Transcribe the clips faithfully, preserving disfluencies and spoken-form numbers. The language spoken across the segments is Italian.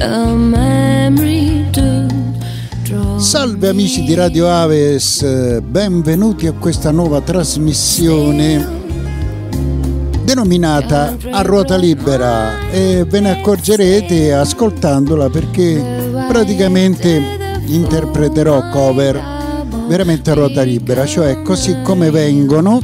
Salve amici di Radio Aves, benvenuti a questa nuova trasmissione denominata A Ruota Libera, e ve ne accorgerete ascoltandola perché praticamente interpreterò cover veramente a ruota libera, cioè così come vengono,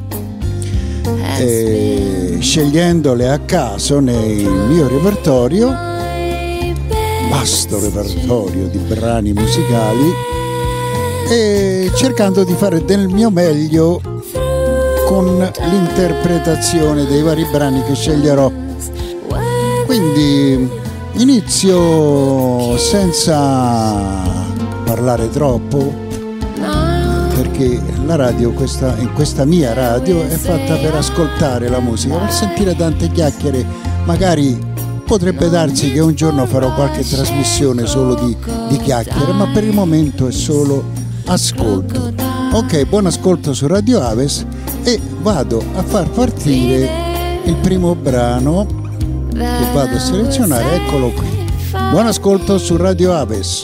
eh, scegliendole a caso nel mio repertorio, vasto repertorio di brani musicali, e cercando di fare del mio meglio con l'interpretazione dei vari brani che sceglierò. Quindi inizio senza parlare troppo, perché la radio, questa, in questa mia radio, è fatta per ascoltare la musica, per sentire tante chiacchiere. Magari potrebbe darsi che un giorno farò qualche trasmissione solo di, di chiacchiere, ma per il momento è solo ascolto. Ok, buon ascolto su Radio Aves, e vado a far partire il primo brano che vado a selezionare. Eccolo qui. Buon ascolto su Radio Aves.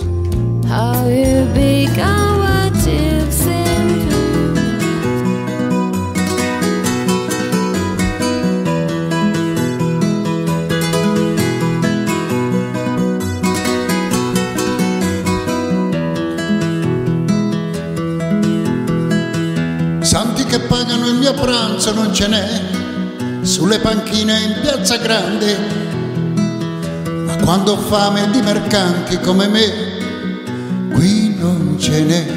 Santi che pagano il mio pranzo non ce n'è sulle panchine in Piazza Grande, ma quando ho fame di mercanti come me qui non ce n'è.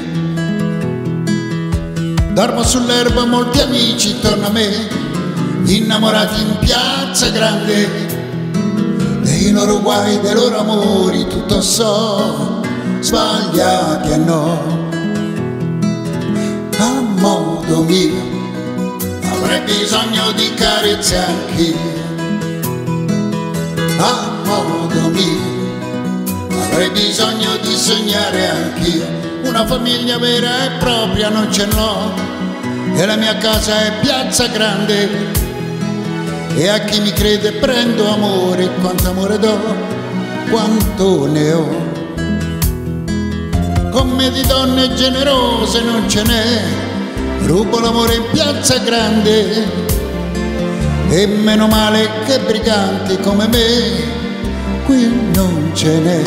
Dormo sull'erba, molti amici intorno a me, innamorati in Piazza Grande, dei loro guai, dei loro amori tutto so, sbagliati e no. A modo mio avrei bisogno di carezze anch'io, a modo mio avrei bisogno di sognare anch'io. Una famiglia vera e propria non ce n'ho, e la mia casa è Piazza Grande, e a chi mi crede prendo amore, quanto amore do, quanto ne ho. Con me di donne generose non ce n'è, rubo l'amore in Piazza Grande, e meno male che briganti come me qui non ce n'è.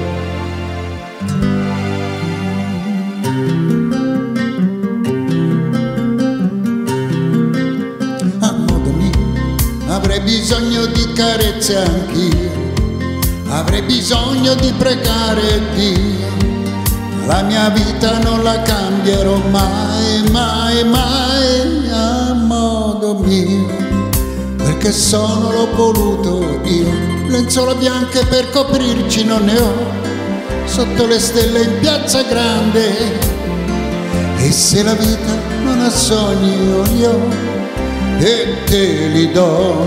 A modo mio avrei bisogno di carezze anch'io, avrei bisogno di pregare Dio. La mia vita non la cambierò mai, mai, mai a modo mio, perché sono l'ho voluto io. Lenzuola bianche per coprirci non ne ho, sotto le stelle in Piazza Grande, e se la vita non ha sogni io li ho e te li do.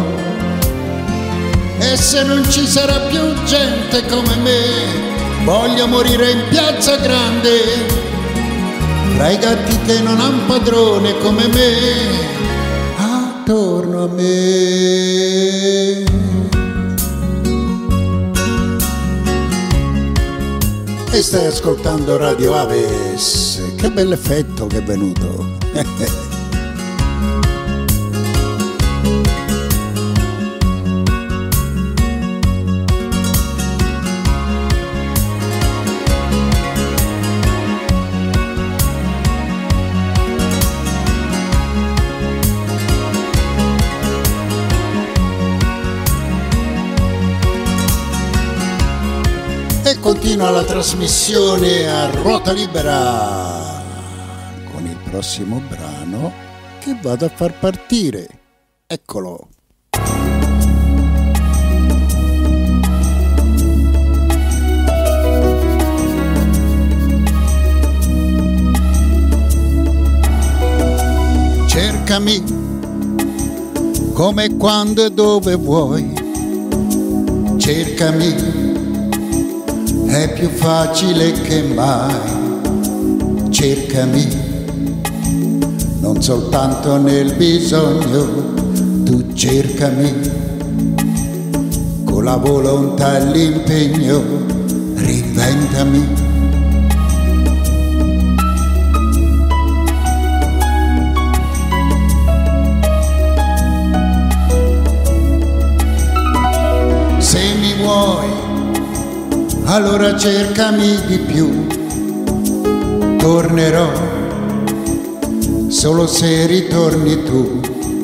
E se non ci sarà più gente come me, voglio morire in Piazza Grande, tra i gatti che non han padrone come me, attorno a me. E stai ascoltando Radio Aves. Che bell'effetto che è venuto. Continua la trasmissione a ruota libera con il prossimo brano che vado a far partire. Eccolo. Cercami come, quando e dove vuoi, cercami, è più facile che mai. Cercami, non soltanto nel bisogno, tu cercami con la volontà e l'impegno, reinventami. Se mi vuoi, allora cercami di più, tornerò solo se ritorni tu.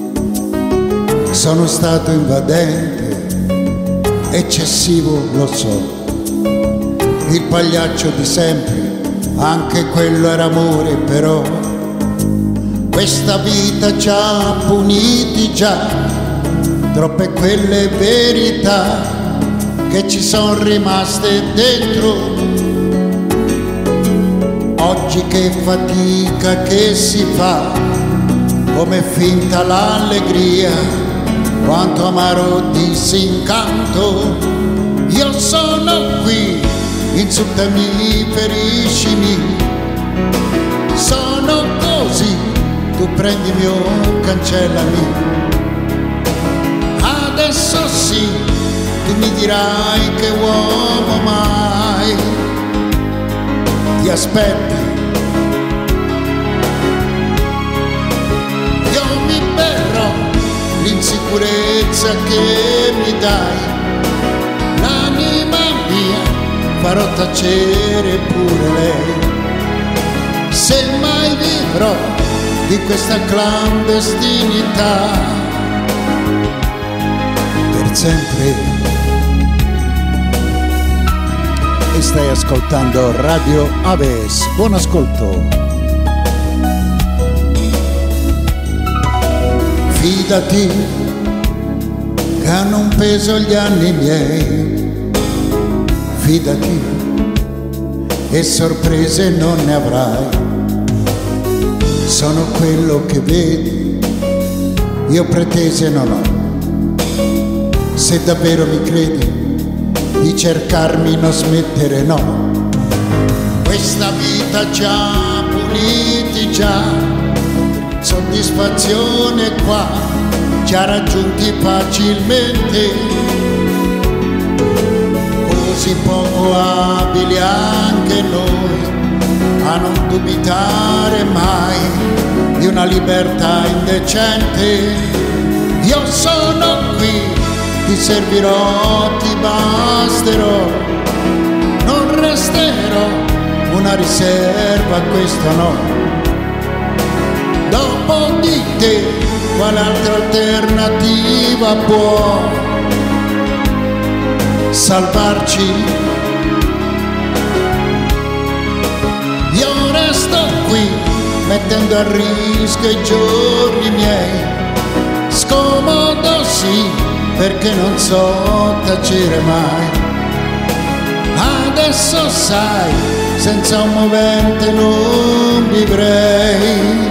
Sono stato invadente, eccessivo, lo so, il pagliaccio di sempre, anche quello era amore, però questa vita ci ha puniti già, troppe quelle verità che ci sono rimaste dentro. Oggi che fatica che si fa, come finta l'allegria, quanto amaro disincanto. Io sono qui, insultami, feriscimi, sono così, tu prendimi o cancellami. Adesso sì, tu mi dirai che uomo mai ti aspetti. Io mi berrò l'insicurezza che mi dai, l'anima mia farò tacere pure lei. Se mai vivrò di questa clandestinità per sempre. E stai ascoltando Radio Aves. Buon ascolto. Fidati che hanno un peso gli anni miei, fidati e sorprese non ne avrai. Sono quello che vedi, io pretese non ho. Se davvero mi credi, di cercarmi non smettere, no. Questa vita ci ha puniti già, soddisfazione qua ci ha raggiunti facilmente, così poco abili anche noi a non dubitare mai di una libertà indecente. Io sono qui, ti servirò, ti basterò, non resterò una riserva, questo no. Dopo di te, quale altra alternativa può salvarci? Io resto qui, mettendo a rischio i giorni miei, scomodo sì, perché non so tacere mai. Adesso sai, senza un movente non vivrei.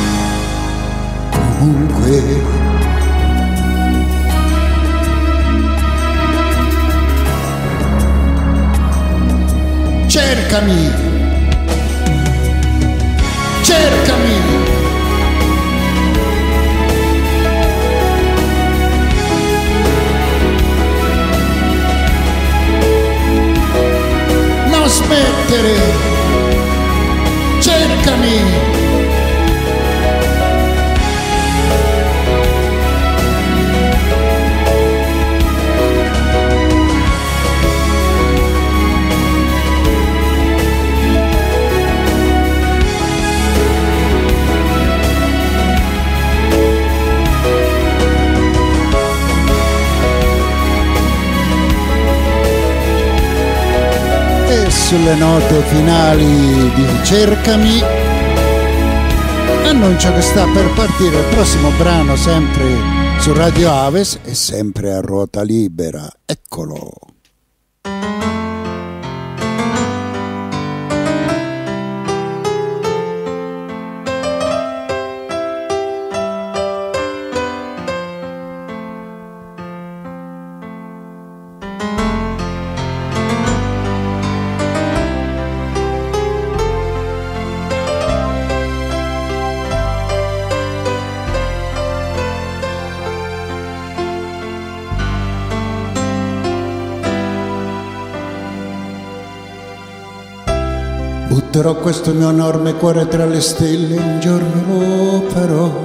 Comunque cercami, cercami. Non smettere, cercami. Sulle note finali di Cercami annuncio che sta per partire il prossimo brano, sempre su Radio Aves e sempre a ruota libera. Eccolo. Butterò questo mio enorme cuore tra le stelle, un giorno lo farò.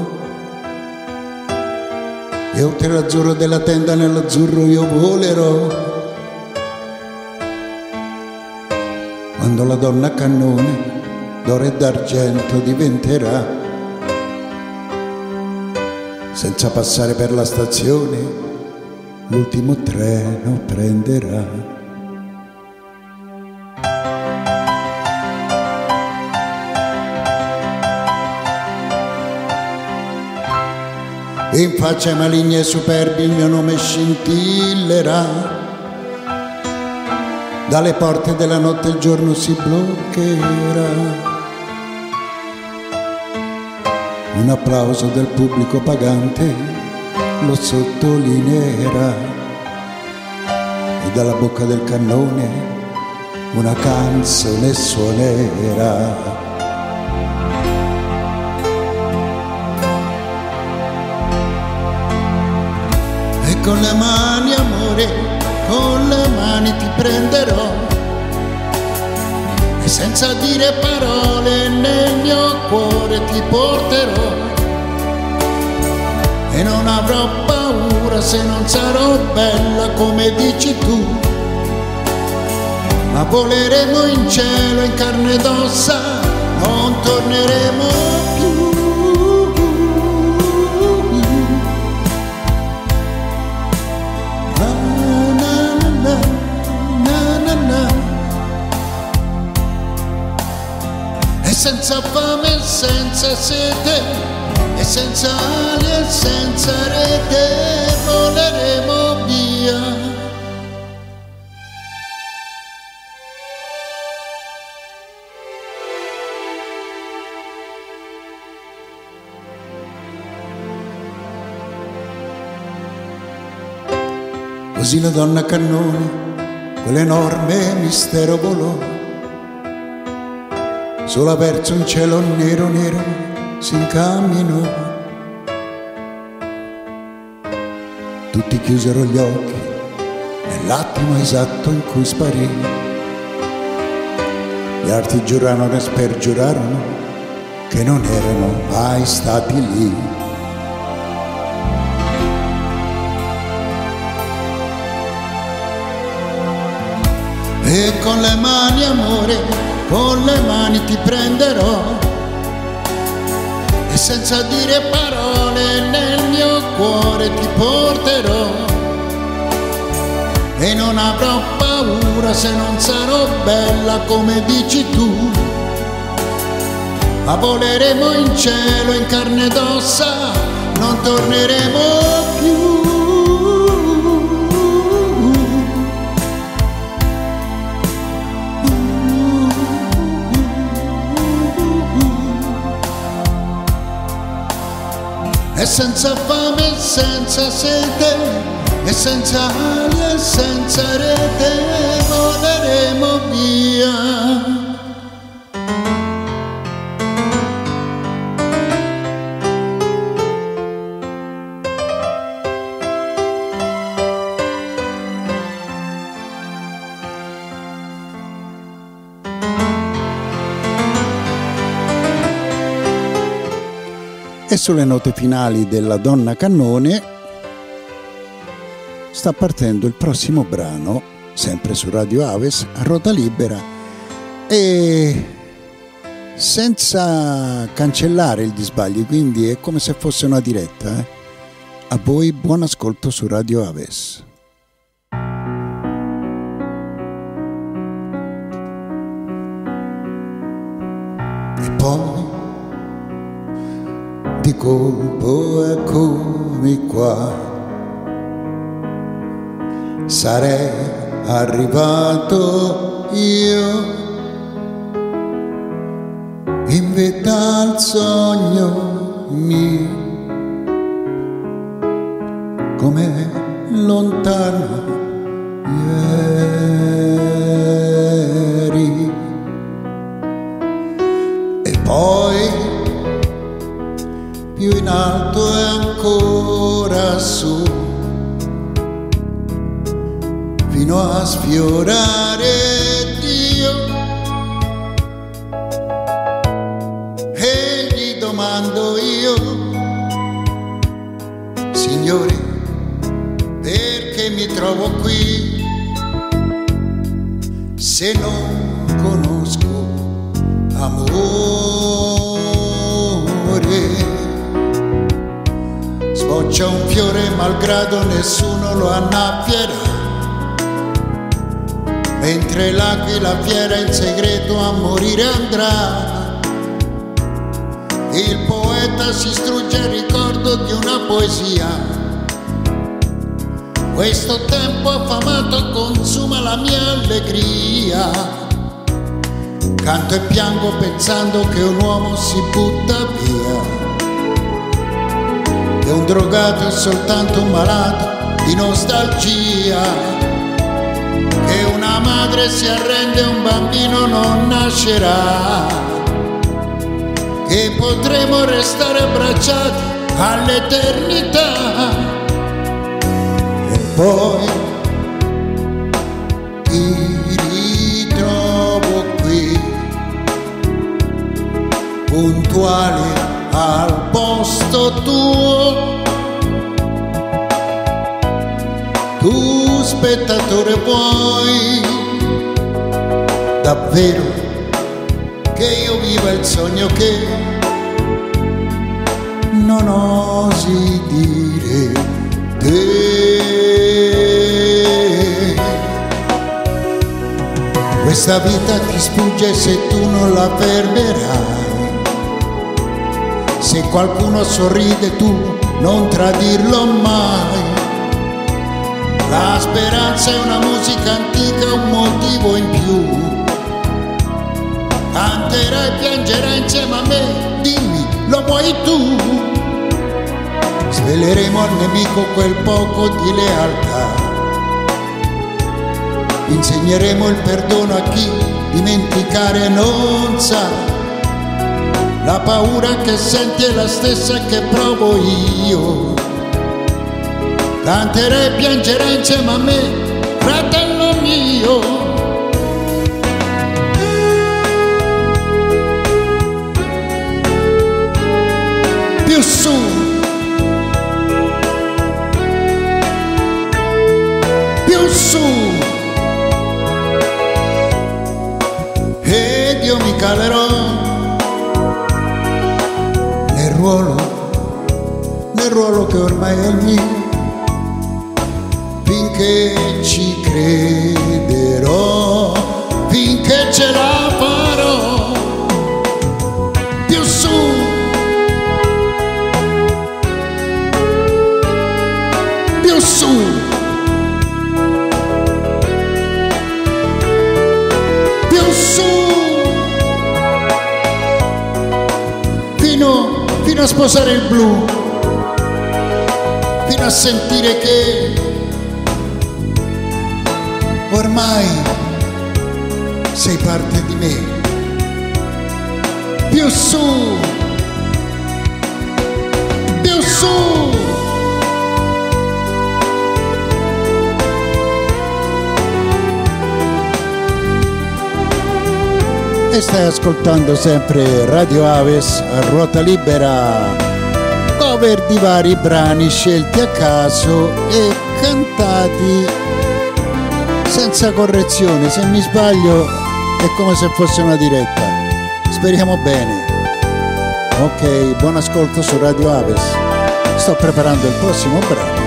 E oltre l'azzurro della tenda nell'azzurro io volerò. Quando la donna cannone d'oro e d'argento diventerà, senza passare per la stazione, l'ultimo treno prenderà. In faccia maligni e superbi il mio nome scintillerà. Dalle porte della notte il giorno si bloccherà. Un applauso del pubblico pagante lo sottolineerà. E dalla bocca del cannone una canzone suonerà. Con le mani amore, con le mani ti prenderò e senza dire parole nel mio cuore ti porterò. E non avrò paura se non sarò bella come dici tu, ma voleremo in cielo in carne ed ossa, non torneremo più. E senza fame e senza sete, e senza ali e senza rete, voleremo via. Così la donna cannone, quell'enorme mistero volò, sola verso un cielo nero nero si incamminò. Tutti chiusero gli occhi nell'attimo esatto in cui sparì. Gli altri giurarono e spergiurarono che non erano mai stati lì. E con le mani amore, con le mani ti prenderò e senza dire parole nel mio cuore ti porterò. E non avrò paura se non sarò bella come dici tu, ma voleremo in cielo in carne ed ossa, non torneremo più. E senza fame e senza sete, e senza ali e senza rete, voleremo via. E sulle note finali della donna cannone sta partendo il prossimo brano, sempre su Radio Aves, a ruota libera, e senza cancellare il disbaglio, quindi è come se fosse una diretta. Eh? A voi buon ascolto su Radio Aves. E poi di colpo eccomi qua, sarei arrivato io in vetta al sogno mio, come lontano ieri. E poi più in alto e ancora su, fino a sfiorare Dio, trovo qui se non conosco amore. Sboccia un fiore malgrado nessuno lo annabbierà, mentre l'aquila fiera in segreto a morire andrà. Il poeta si strugge al ricordo di una poesia. Questo tempo affamato consuma la mia allegria. Canto e piango pensando che un uomo si butta via, che un drogato è soltanto un malato di nostalgia, che una madre si arrende e un bambino non nascerà, che potremo restare abbracciati all'eternità. E poi ti ritrovo qui, puntuale al posto tuo. Tu spettatore vuoi davvero che io viva il sogno che non osi dire te. Questa vita ti sfugge se tu non la fermerai. Se qualcuno sorride tu non tradirlo mai. La speranza è una musica antica, un motivo in più. Canterai e piangerai insieme a me, dimmi, lo vuoi tu? Sveleremo al nemico quel poco di lealtà. Insegneremo il perdono a chi dimenticare non sa. La paura che senti è la stessa che provo io. Canterai e piangerai insieme a me, fratello mio. Più su, più su, ed io mi calerò nel ruolo, nel ruolo che ormai è il mio, finché ci crederò, finché ce la farò. Più su, più su, più su, fino, fino a sposare il blu, fino a sentire che ormai sei parte di me. Più su, più su. E stai ascoltando sempre Radio Aves a ruota libera, cover di vari brani scelti a caso e cantati senza correzione. Se mi sbaglio è come se fosse una diretta. Speriamo bene. Ok, buon ascolto su Radio Aves. Sto preparando il prossimo brano.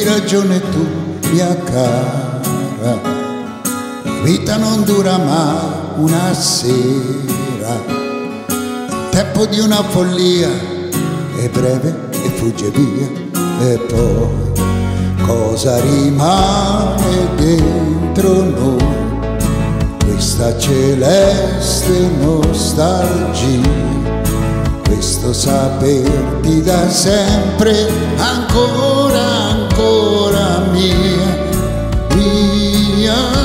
ragione tu, mia cara, la vita non dura mai una sera, il tempo di una follia è breve e fugge via, e poi cosa rimane dentro noi? Questa celeste nostalgia, questo saperti da sempre ancora, ancora mia, mia.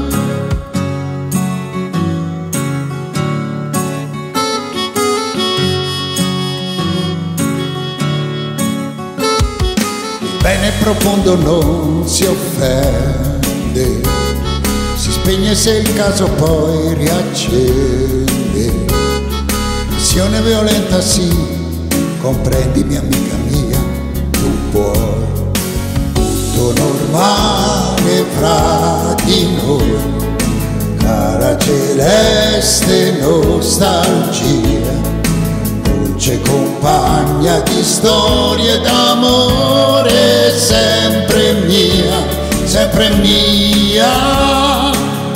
Il bene profondo non si offende, si spegne se il caso poi riaccende. Passione violenta sì, comprendimi amica mia, tu puoi, tutto normale fra di noi, cara celeste nostalgia, dolce compagna di storie d'amore, sempre mia, sempre mia.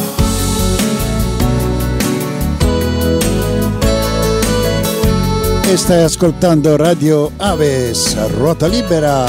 E stai ascoltando Radio Aves, Ruota Libera.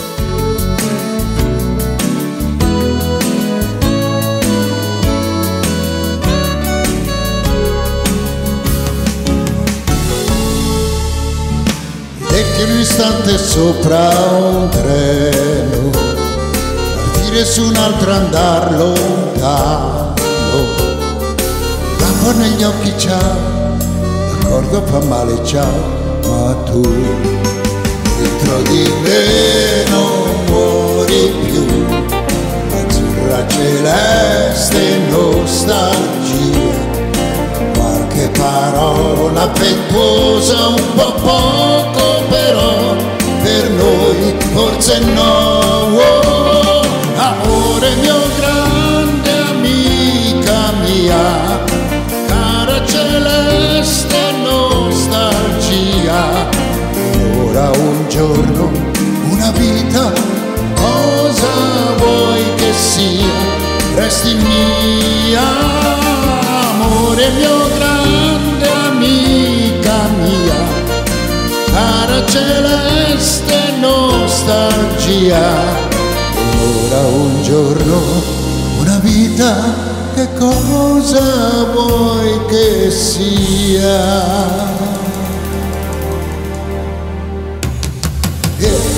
Vederti un istante sopra un treno, partire su un altro andar lontano, l'acqua negli occhi, ciao, l'accordo fa male, ciao, ma tu dentro di me non muori più, azzurra celeste nostalgia, qualche parola affettuosa, un po' poco però, per noi forse no, oh, amore mio grande amica mia, cara celeste nostalgia, ora un giorno, una vita, cosa vuoi che sia, resti mia, amore mio grande amica mia, cara celeste nostalgia, ora un giorno, una vita, che cosa vuoi che sia? Yeah.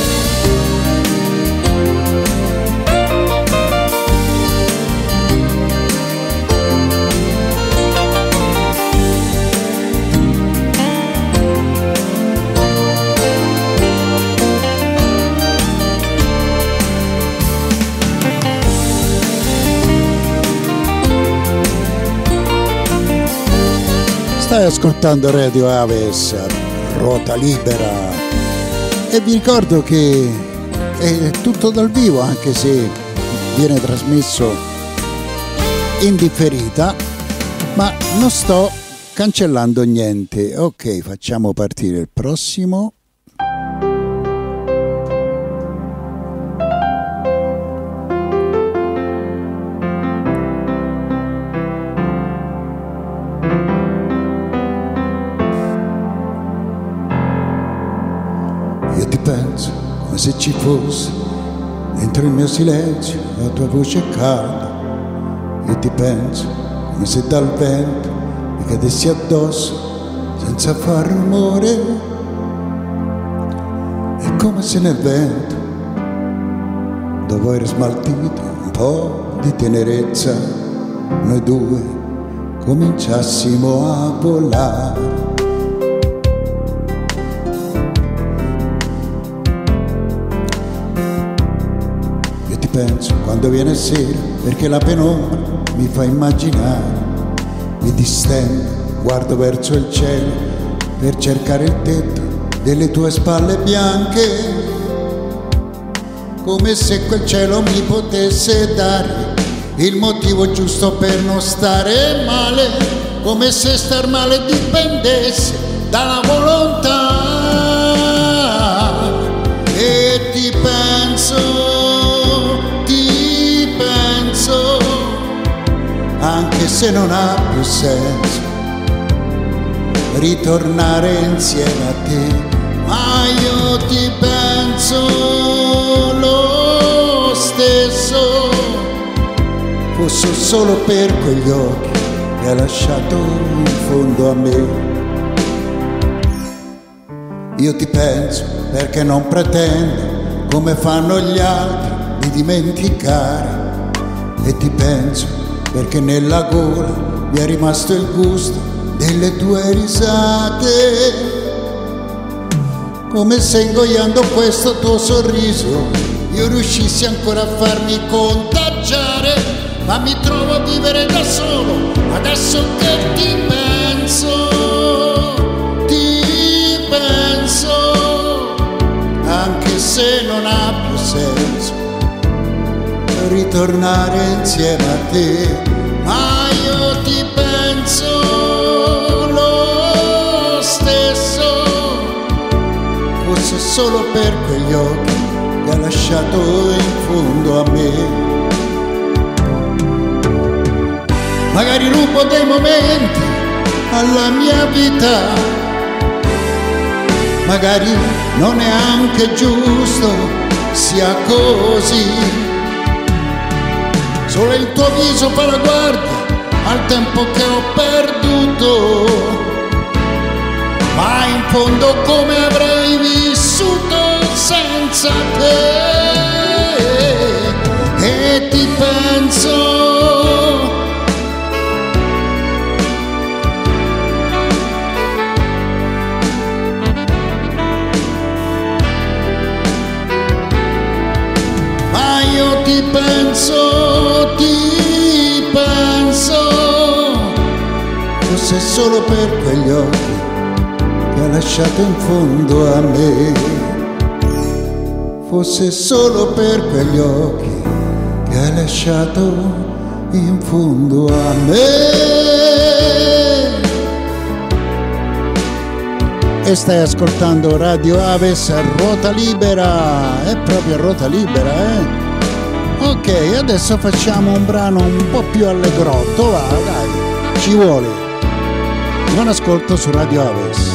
Stai ascoltando Radio Aves, Ruota Libera, e vi ricordo che è tutto dal vivo, anche se viene trasmesso in differita, ma non sto cancellando niente. Ok, facciamo partire il prossimo. Penso come se ci fosse dentro il mio silenzio la tua voce calda, io ti penso come se dal vento mi cadessi addosso senza far rumore, è come se nel vento, dopo aver smaltito un po' di tenerezza, noi due cominciassimo a volare. Penso quando viene sera, perché la penombra mi fa immaginare, mi distendo, guardo verso il cielo per cercare il tetto delle tue spalle bianche, come se quel cielo mi potesse dare il motivo giusto per non stare male, come se star male dipendesse dalla volontà, e ti penso anche se non ha più senso ritornare insieme a te, ma io ti penso lo stesso, fosse solo per quegli occhi che hai lasciato in fondo a me. Io ti penso perché non pretendo, come fanno gli altri, di dimenticare, e ti penso perché nella gola mi è rimasto il gusto delle tue risate, come se ingoiando questo tuo sorriso io riuscissi ancora a farmi contagiare, ma mi trovo a vivere da solo adesso che ti penso, ti penso, anche se non ha più senso ritornare insieme a te, ma io ti penso lo stesso, fosse solo per quegli occhi che hai lasciato in fondo a me. Magari rubo dei momenti alla mia vita, magari non è anche giusto sia così, solo il tuo viso fa la guardia al tempo che ho perduto, ma in fondo come avrei vissuto senza te, e ti penso, ma io ti penso, ti penso, fosse solo per quegli occhi che hai lasciato in fondo a me, fosse solo per quegli occhi che hai lasciato in fondo a me. E stai ascoltando Radio Aves a ruota libera, è proprio a ruota libera, eh? Ok, adesso facciamo un brano un po' più allegrotto, va, dai, ci vuole. Buon ascolto su Radio Aves.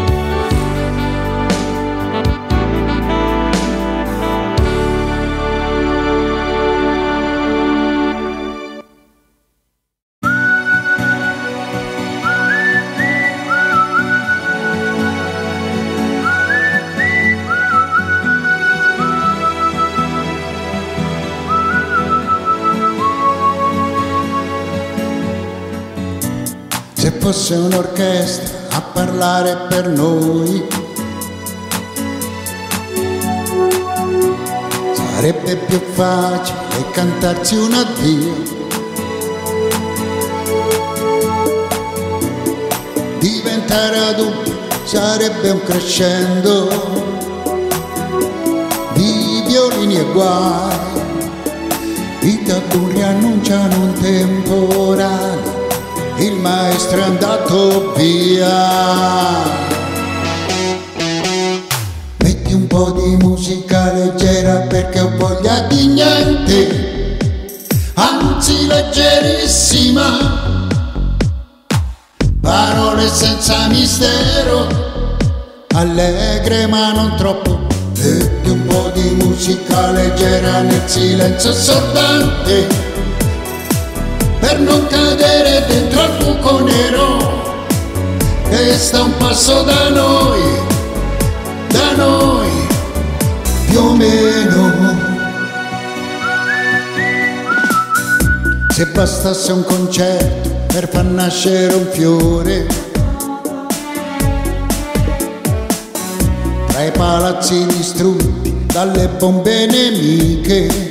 Se fosse un'orchestra a parlare per noi, sarebbe più facile cantarsi un addio, diventare adulti sarebbe un crescendo di violini e guai, i tamburi annunciano un temporale, il maestro è andato via. Metti un po' di musica leggera perché ho voglia di niente, anzi leggerissima, parole senza mistero, allegre ma non troppo. Metti un po' di musica leggera nel silenzio assordante, per non cadere dentro al buco nero che sta un passo da noi, da noi, più o meno. Se bastasse un concerto per far nascere un fiore, tra i palazzi distrutti dalle bombe nemiche,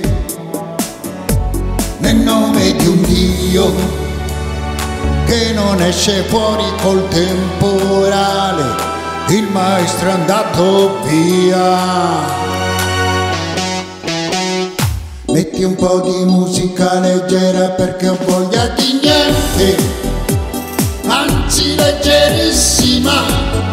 nel nome di un Dio che non esce fuori col temporale, il maestro è andato via. Metti un po' di musica leggera perché ho voglia di niente, anzi leggerissima,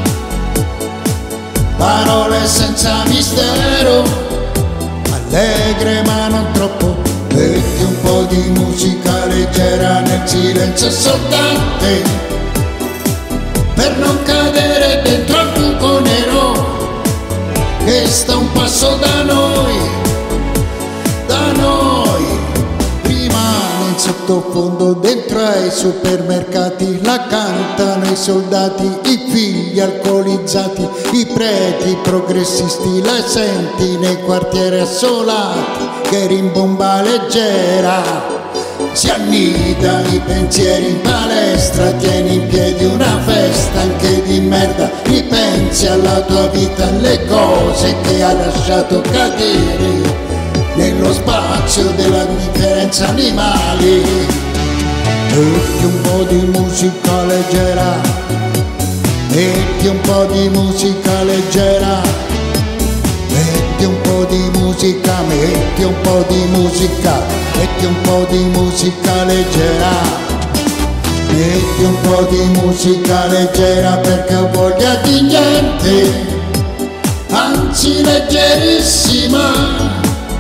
parole senza mistero, allegre ma non troppo. Metti un po' di musica leggera nel silenzio assordante, per non cadere dentro al buco nero che sta un passo da noi, da noi. Prima nel sottofondo dentro ai supermercati la cantano i soldati, i figli alcolizzati, i preti progressisti, la senti nei quartieri assolati che rimbomba leggera. Si annida i pensieri in palestra, tieni in piedi una festa anche di merda, ripensi alla tua vita, alle cose che hai lasciato cadere nello spazio della differenza animali. Metti un po' di musica leggera, metti un po' di musica leggera, metti un po' di musica, metti un po' di musica, metti un po' di musica leggera, metti un po' di musica leggera perché ho voglia di niente, anzi leggerissima,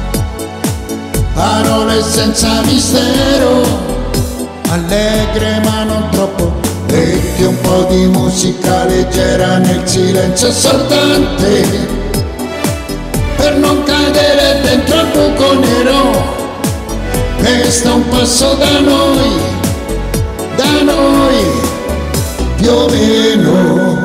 parole senza mistero, allegre ma non troppo. Metti un po' di musica leggera nel silenzio assordante, per non cadere dentro al buco nero che sta un passo da noi, da noi, più o meno.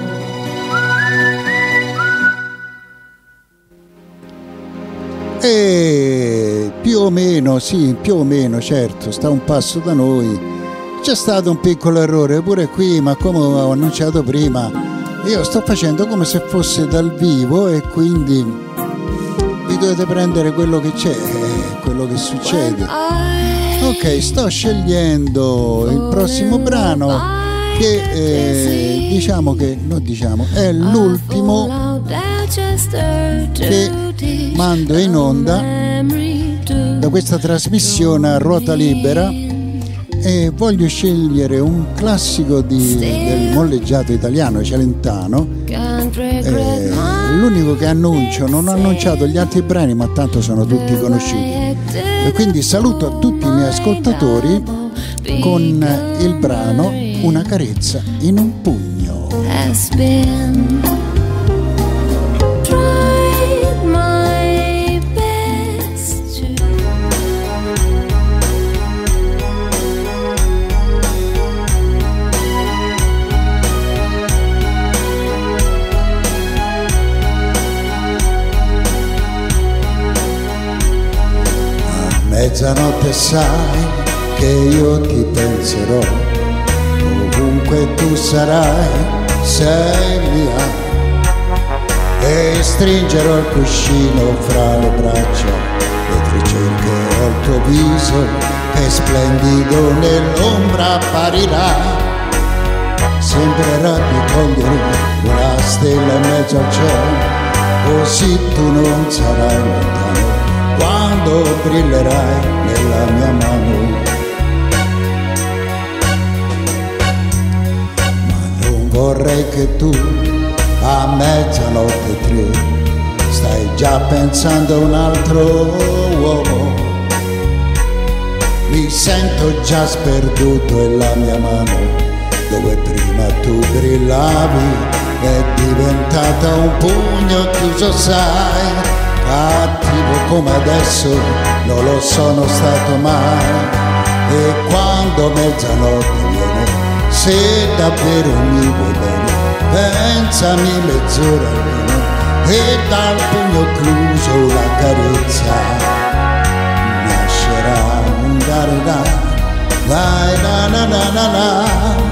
E più o meno, sì, più o meno, certo, sta un passo da noi. C'è stato un piccolo errore pure qui, ma come ho annunciato prima, io sto facendo come se fosse dal vivo e quindi vi dovete prendere quello che c'è, quello che succede. Ok, sto scegliendo il prossimo brano che eh, diciamo che, non diciamo, è l'ultimo che mando in onda da questa trasmissione a ruota libera e voglio scegliere un classico di, del molleggiato italiano Celentano. Eh, l'unico che annuncio, non ho annunciato gli altri brani ma tanto sono tutti conosciuti e quindi saluto a tutti i miei ascoltatori con il brano Una carezza in un pugno. Mezzanotte sai che io ti penserò, ovunque tu sarai, sei mia, e stringerò il cuscino fra le braccia mentre cercherò il tuo viso che splendido nell'ombra apparirà, sembrerà di cogliere una stella in mezzo al cielo, così tu non sarai lontano quando brillerai nella mia mano. Ma non vorrei che tu a mezzanotte tre stai già pensando a un altro uomo. Mi sento già sperduto e la mia mano, dove prima tu brillavi, è diventata un pugno chiuso, sai. Cattivo come adesso non lo sono stato mai, e quando mezzanotte viene, se davvero mi vuoi bene, pensami mezz'ora almeno e dal pugno chiuso la carezza nascerà un dare da, dai na na na na na.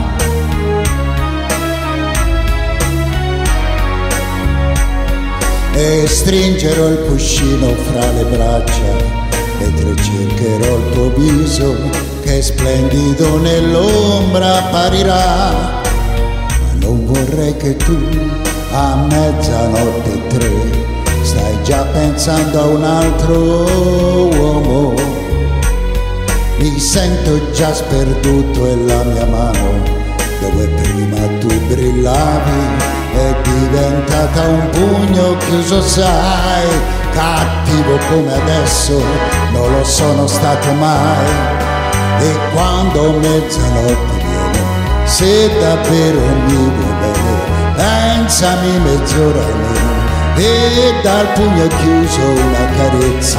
E stringerò il cuscino fra le braccia mentre cercherò il tuo viso che splendido nell'ombra apparirà. Ma non vorrei che tu a mezzanotte tre stai già pensando a un altro uomo. Mi sento già sperduto e la mia mano, dove prima tu brillavi, è diventata un pugno chiuso, sai. cattivo come adesso non lo sono stato mai. E quando mezzanotte viene, se davvero mi vuoi bene, pensami mezz'ora almeno e dal pugno chiuso una carezza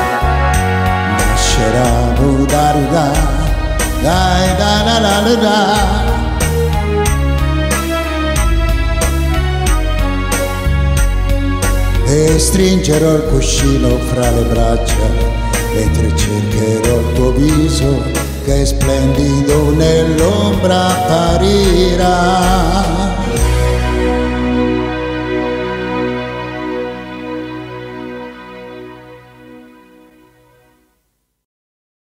nascerà ruda ruda, dai da da da da da. E stringerò il cuscino fra le braccia mentre cercherò il tuo viso che splendido nell'ombra apparirà.